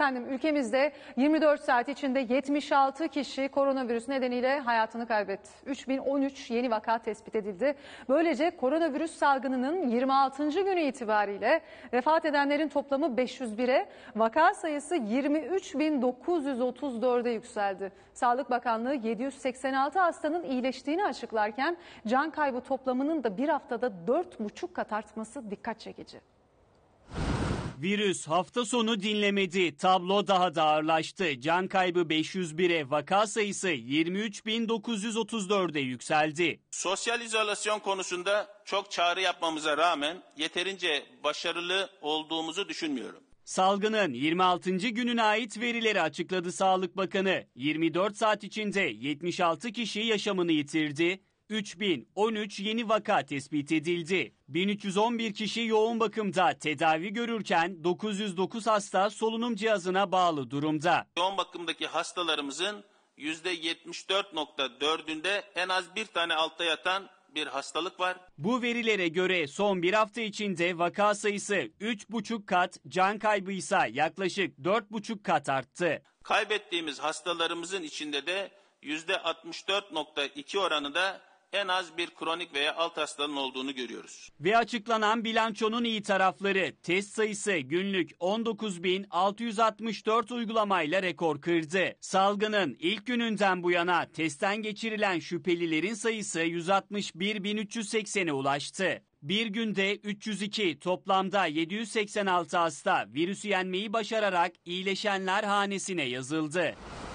Efendim ülkemizde 24 saat içinde 76 kişi koronavirüs nedeniyle hayatını kaybetti. 3013 yeni vaka tespit edildi. Böylece koronavirüs salgınının 26. günü itibariyle vefat edenlerin toplamı 501'e, vaka sayısı 23.934'e yükseldi. Sağlık Bakanlığı 786 hastanın iyileştiğini açıklarken can kaybı toplamının da bir haftada 4,5 kat artması dikkat çekici. Virüs hafta sonu dinlemedi. Tablo daha da ağırlaştı. Can kaybı 501'e, vaka sayısı 23.934'e yükseldi. Sosyal izolasyon konusunda çok çağrı yapmamıza rağmen yeterince başarılı olduğumuzu düşünmüyorum. Salgının 26. gününe ait verileri açıkladı Sağlık Bakanı. 24 saat içinde 76 kişi yaşamını yitirdi. 3013 yeni vaka tespit edildi. 1311 kişi yoğun bakımda tedavi görürken 909 hasta solunum cihazına bağlı durumda. Yoğun bakımdaki hastalarımızın %74.4'ünde en az bir tane altta yatan bir hastalık var. Bu verilere göre son bir hafta içinde vaka sayısı 3,5 kat, can kaybı ise yaklaşık 4,5 kat arttı. Kaybettiğimiz hastalarımızın içinde de %64.2 oranında en az bir kronik veya alt hastalığın olduğunu görüyoruz. Ve açıklanan bilançonun iyi tarafları, test sayısı günlük 19.664 uygulamayla rekor kırdı. Salgının ilk gününden bu yana testten geçirilen şüphelilerin sayısı 161.380'e ulaştı. Bir günde 302, toplamda 786 hasta virüsü yenmeyi başararak iyileşenler hanesine yazıldı.